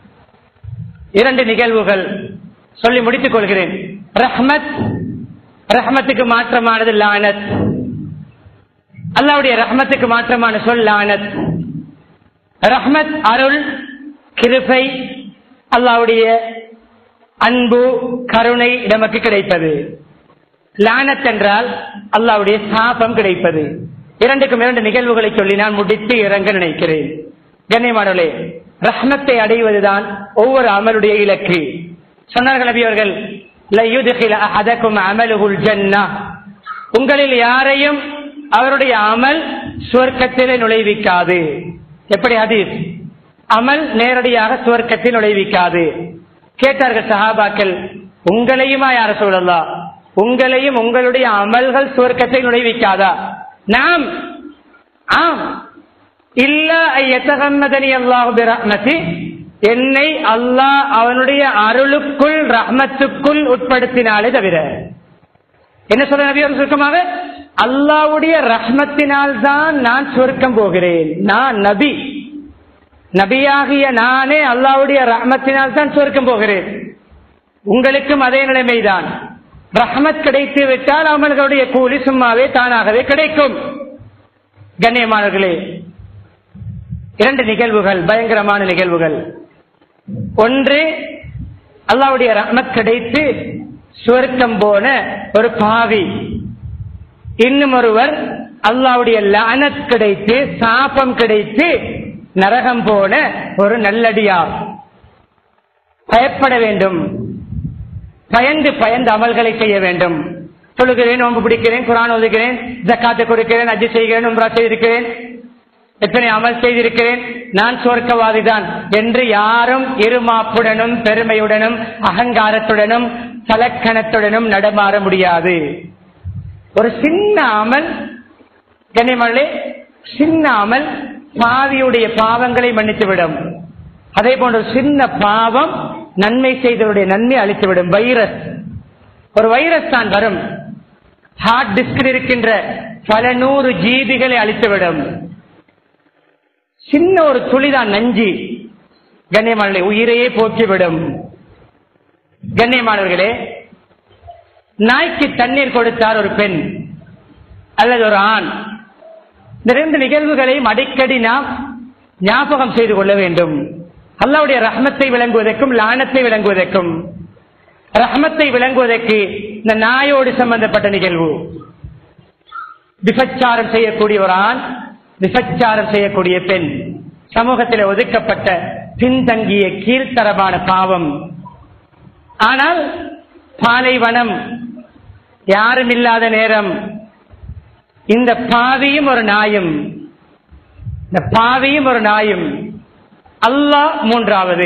இரண்டு நிகழ்வுகள் சொல்லி முடித்துக் கொள்கிறேன். ரஹ்மத், ரஹ்மத்துக்கு மாற்றமானது லானத். அல்லாஹ்வுடைய ரஹ்மத்துக்கு மாற்றமான சொல் லானத். ரஹ்மத் அருள், கிருபை, அல்லாஹ்வுடைய அன்பு, கருணை நமக்கு கிடைப்பது. லானத் என்றால் அல்லாஹ்வுடைய சாபம் கிடைப்பது. இரண்டுக்கும் இரண்டு நிகழ்வுகளை சொல்லி நான் முடித்து இறங்க நினைக்கிறேன். கண்ணியமானவர்களே, ரஹ்மத்தை அடைவதுதான் ஒவ்வொரு அமலுடைய இலக்கு. சொன்னார்கள் நபி அவர்கள், உங்களில் யாரையும் அவருடைய அமல் சுவர்க்கத்திலே நுழைவிக்காது. எப்படி ஹதீஸ்? அமல் நேரடியாக சுவர்க்கத்தில் நுழைவிக்காது. கேட்டார்கள் சஹாபாக்கள், உங்களையுமா யா ரசூலல்லாஹ்? உங்களையும் உங்களுடைய அமல்கள் சுவர்க்கத்தை நுழைவிக்காதா? நாம் ஆம். இல்ல ஐயத்தகம்மதனி அல்லாஹு பிரஹ்மதி, என்னை அல்லாஹ் அவனுடைய அருளுக்குள், ரஹ்மத்துக்குள் உட்படுத்தினாலே தவிர. என்ன சொல்ற நபி அவர்கள் சுருக்கமாக? அல்லாஹ்வுடைய ரஹ்மத்தினால் தான் நான் சுவர்க்கம் போகிறேன். நான் நபி, நபியாகிய நானே அல்லாஹ்வுடைய ரஹ்மத்தினால் தான் சுவர்க்கம் போகிறேன். உங்களுக்கும் அதே நிலைமைதான். ரஹ்மத் கிடைத்து விட்டால் அமல்களுடைய கூலி சும்மாவே தானாகவே கிடைக்கும். கண்ணியமானவர்களே, இரண்டு நிகழ்வுகள், பயங்கரமான நிகழ்வுகள். ஒன்று, அல்லாஹ்வுடைய ரஹ்மத் கிடைத்து சுவர்க்கம் போன ஒரு பாவி. இன்னும் ஒருவர் அல்லாஹ்வுடைய லஅனத் கிடைத்து, சாபம் கிடைத்து நரகம் போன ஒரு நல்லடியார். பயப்பட வேண்டும், பயந்து பயந்து அமல்களை செய்ய வேண்டும். தொழுகிறேன், நோன்பு பிடிக்கிறேன், குர்ஆன் ஓதுகிறேன், ஜக்காத்து கொடுக்கிறேன், ஹஜ் செய்கிறேன், உம்ரா செய்திருக்கிறேன், எத்தனை அமல் செய்திருக்கிறேன், நான் சுவர்க்கவாதிதான் என்று யாரும் இருமாப்புடனும் பெருமையுடனும் அகங்காரத்துடனும் தலக்கணத்துடனும் நடமாற முடியாது. ஒரு சின்ன அமல் கண்ணியமானே, சின்ன அமல் பாவியுடைய பாவங்களை மன்னித்துவிடும். அதே போன்ற சின்ன பாவம் நன்மை செய்தவருடைய நன்மை அளித்துவிடும். வைரஸ், ஒரு வைரஸ் தான் வரும், ஹார்ட் டிஸ்கில் இருக்கின்ற பல 100 ஜிபிகளை அளித்துவிடும். சின்ன ஒரு துளிதான் நஞ்சு, கண்ணியமானவர்களே, உயிரையே போக்கிவிடும். கண்ணியமானவர்களே, நாய்க்கு தண்ணீர் கொடுத்தார் ஒரு பெண் அல்லது ஒரு ஆண். இந்த 2 நிகழ்வுகளையும் அடிக்கடி நாம் ஞாபகம் செய்து கொள்ள வேண்டும். அல்லாஹ்வுடைய ரஹ்மத்தை விளங்குவதற்கும் லானத்தை விளங்குவதற்கும். ரஹ்மத்தை விளங்குவதற்கு இந்த நாயோடு சம்பந்தப்பட்ட நிகழ்வு. விபச்சாரம் செய்யக்கூடிய ஒரு ஆண், விபச்சாரம் செய்யக்கூடிய பெண், சமூகத்தில் ஒதுக்கப்பட்ட பின்தங்கிய கீழ்த்தரமான பாவம். ஆனால் பாலைவனம், யாரும் இல்லாத நேரம், இந்த பாவியும் ஒரு நாயும், இந்த பாவியும் ஒரு நாயும், அல்லாஹ் மூன்றாவது.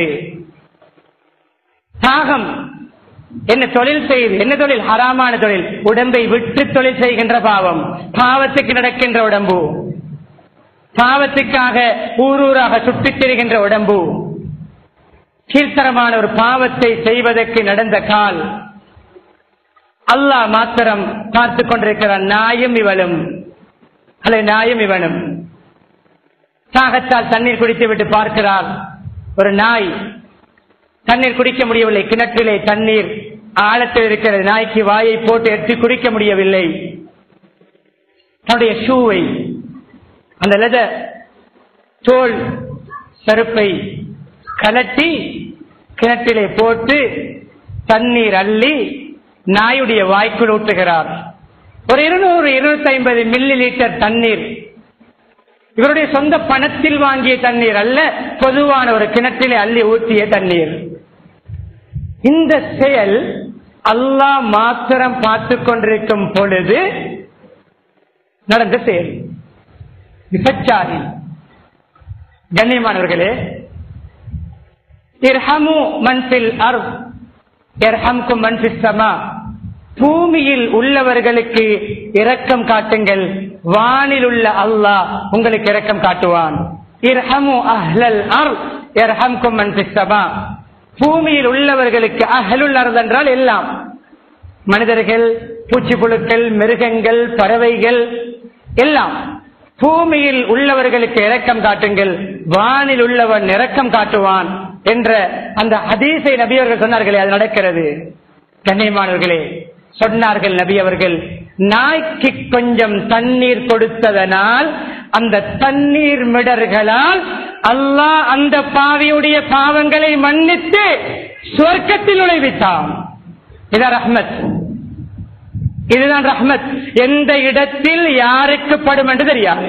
தாகம், என்ன தொழில் செய்து, என்ன தொழில்? ஹராமான தொழில், உடம்பை விட்டு தொழில் செய்கின்ற பாவம், பாவத்துக்கு நடக்கின்ற உடம்பு, பாவத்துக்காக ஊரூராக சுற்றித் திரிகின்ற உடம்பு, கீழ்த்தரமான ஒரு பாவத்தை செய்வதற்கு நடந்த கால். அல்லாஹ் மாத்திரம் பார்த்து கொண்டிருக்கிறான். நாயும் இவளும், அல்ல நாயும் இவனும். தாகத்தால் தண்ணீர் குடித்து விட்டு பார்க்கிறார். ஒரு நாய் தண்ணீர் குடிக்க முடியவில்லை. கிணற்றிலே தண்ணீர் ஆழத்தில் இருக்கிறது. நாய்க்கு வாயை போட்டு எடுத்து குடிக்க முடியவில்லை. தன்னுடைய ஷூவை, அந்த லெதர் தோல் செருப்பை கலட்டி கிணற்றிலே போட்டு தண்ணீர் அள்ளி நாயுடைய வாய்க்குள் ஊட்டுகிறார். ஒரு 200-250 மில்லி லிட்டர் தண்ணீர், இவருடைய சொந்த பணத்தில் வாங்கிய தண்ணீர் அல்ல, பொதுவான ஒரு கிணற்றிலே அள்ளி ஊற்றிய தண்ணீர். இந்த செயல் அல்லாஹ் மாத்திரம் பார்த்து கொண்டிருக்கும் பொழுது நடந்த செயல். விபச்சாரி. கண்ணியமானவர்களே, இர்ஹமு மன் ஃபில் அர்த் யர்ஹம்கும் மன் ஃபிஸ் ஸமா, பூமியில் உள்ளவர்களுக்கு இரக்கம் காட்டுங்கள், வானில் உள்ள அல்லாஹ் உங்களுக்கு இரக்கம் காட்டுவான். இர்ஹமு அஹ்லல் அர்த் யர்ஹம்கும் மன் ஃபிஸ் ஸமா, பூமியில் உள்ளவர்களுக்கு, அஹ்லுல் அர்த் என்றால் எல்லாம், மனிதர்கள், பூச்சி புழுக்கள், மிருகங்கள், பறவைகள் எல்லாம், பூமியில் உள்ளவர்களுக்கு இரக்கம் காட்டுங்கள், வானில் உள்ளவன் இரக்கம் காட்டுவான் என்ற அந்த ஹதீஸை நபி அவர்கள் சொன்னார்களே, அது நடக்கிறது. கண்ணியமானவர்களே, சொன்னார்கள் நபி அவர்கள், நாய்க்கு கொஞ்சம் தண்ணீர் கொடுத்ததனால் அந்த தண்ணீர் மிடர்களால் அல்லாஹ் அந்த பாவியுடைய பாவங்களை மன்னித்து சொர்க்கத்தில் நுழைவித்தான். இதான் ரஹ்மத், இதுதான் ரஹ்மத். எந்த இடத்தில் யாருக்கு படும் என்று தெரியாது.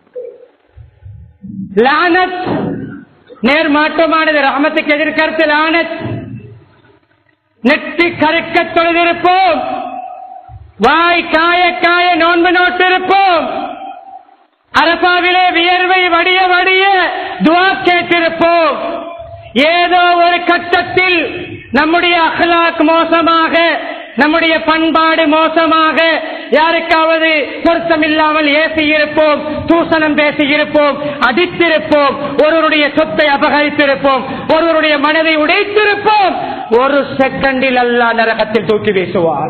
லானத் நேர்மாற்றமானது, ரஹ்மத்துக்கு எதிர்கருத்து லானத். நெற்றி கருக்க தொழுதிருப்போம், வாய் காய காய நோன்பு நோட்டிருப்போம், அரபாவிலே வியர்வை வடிய வடிய துஆ கேட்டிருப்போம். ஏதோ ஒரு கட்டத்தில் நம்முடைய அஹ்லாக் மோசமாக, நம்முடைய பண்பாடு மோசமாக, யாருக்காவது பொருத்தமில்லாமல் ஏசியிருப்போம், தூசணம் பேசியிருப்போம், அடித்திருப்போம், ஒருவருடைய சொத்தை அபகரித்திருப்போம், ஒருவருடைய மனதை உடைத்திருப்போம். ஒரு செகண்டில் அல்லாஹ் நரகத்தில் தூக்கி வீசுவான்.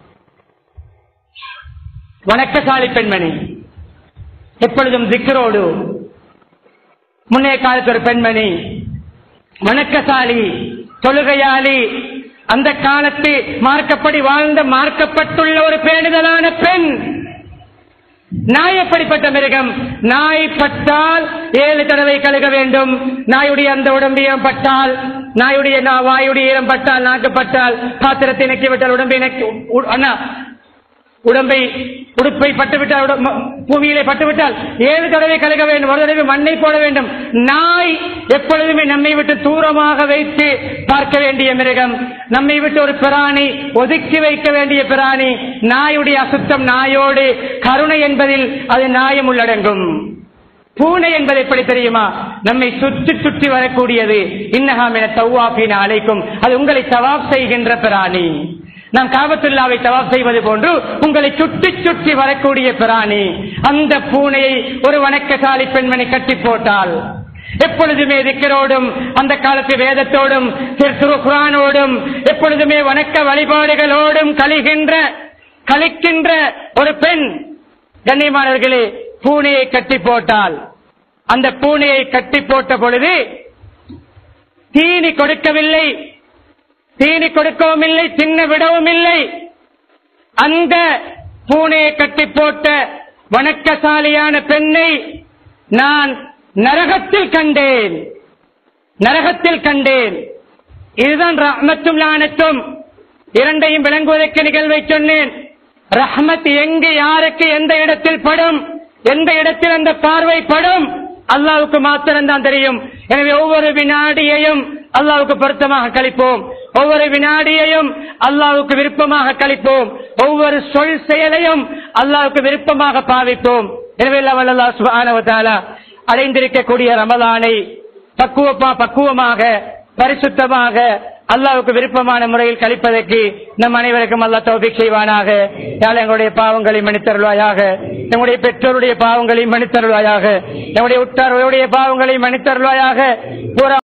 வணக்கசாலி பெண்மணி, எப்பொழுதும் திக்ரோடு, முன்னே காலத்து ஒரு பெண்மணி, வணக்கசாலி, தொழுகையாளி, அந்த காலத்து மார்க்கப்படி வாழ்ந்த, மார்க்கப்பட்டுள்ள ஒரு பேணுதலான பெண். நாய் எப்படிப்பட்ட மிருகம்? நாய் பட்டால் 7 தடவை கழுக வேண்டும். நாயுடைய அந்த உடம்பியம் பட்டால், நாயுடைய வாயுடைய ஈரம் பட்டால், நாக்கு பட்டால், பாத்திரத்தை இணக்கிவிட்டால், உடம்பை உடுப்பை பட்டுவிட்டால், பூமியிலே பட்டுவிட்டால் 7 தடவை கழுக வேண்டும். ஒரு தடவை மண்ணை போட வேண்டும். நாய் எப்பொழுதுமே நம்மை விட்டு தூரமாக வைத்து பார்க்க வேண்டிய மிருகம், நம்மை விட்டு ஒரு பிராணி, ஒதுக்கி வைக்க வேண்டிய பிராணி. நாயுடைய அசுத்தம் நாயோடு, கருணை என்பதில் அது நாயம் உள்ளடங்கும். பூனை என்பது எப்படி தெரியுமா? நம்மை சுற்றி சுற்றி வரக்கூடியது. இன்னஹாமின தவ்வாஃபீன அலைக்கும், அது உங்களை தவாப் செய்கின்ற பிராணி. நாம் காபத்துல்லாவை தவாப் செய்வது போன்று உங்களை சுற்றி சுற்றி வரக்கூடிய பிராணி. அந்த பூனையை ஒரு வணக்கசாலி பெண்மணி கட்டி போட்டால், எப்பொழுதுமே திக்ரோடும் அந்த காலத்து வேதத்தோடும் குர்ஆனோடும் எப்பொழுதுமே வணக்க வழிபாடுகளோடும் கழிக்கின்ற ஒரு பெண், கண்ணியமானவர்களே, பூனையை கட்டி போட்டால், அந்த பூனையை கட்டி போட்ட பொழுது தீனி கொடுக்கவில்லை, தீனி கொடுக்கவும் இல்லை, தின்ன விடவும் இல்லை. அந்த பூனையை கட்டி போட்ட வணக்கசாலியான பெண்ணை நான் நரகத்தில் கண்டேன். இதுதான் ரஹ்மத்தும் லானத்தும். இரண்டையும் விளங்குவதற்கு நிகழ்வை சொன்னேன். ரஹ்மத் எங்கு யாருக்கு எந்த இடத்தில் படும், எந்த இடத்தில் அந்த பார்வை படும், அல்லாஹ்வுக்கு மாத்திரம்தான் தெரியும். எனவே ஒவ்வொரு வினாடியையும் அல்லாஹ்வுக்கு பொருத்தமாக கழிப்போம், ஒவ்வொரு வினாடியையும் அல்லாஹ்வுக்கு விருப்பமாக கழிப்போம், ஒவ்வொரு சொல் செயலையும் அல்லாஹ்வுக்கு விருப்பமாக பாவிப்போம். எனவே அல்லாஹ் சுப்ஹானஹு வ தஆலா அடைந்திருக்கக்கூடிய ரமலானை பக்குவமாக பரிசுத்தமாக அல்லாஹ்வுக்கு விருப்பமான முறையில் கழிப்பதற்கு நம் அனைவருக்கும் அல்லாஹ் தௌஃபீக் செய்வானாக. எங்களுடைய பாவங்களை மன்னித்தருள்வாயாக, நம்முடைய பெற்றோருடைய பாவங்களை மன்னித்தருள்வாயாக, நம்முடைய உற்றாருடைய பாவங்களை மன்னித்தருள்வாயாக.